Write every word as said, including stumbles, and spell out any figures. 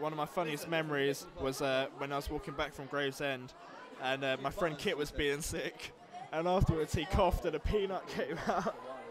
one of my funniest memories was uh, when I was walking back from Gravesend, and uh, my friend Kit was being sick, and afterwards he coughed and a peanut came out.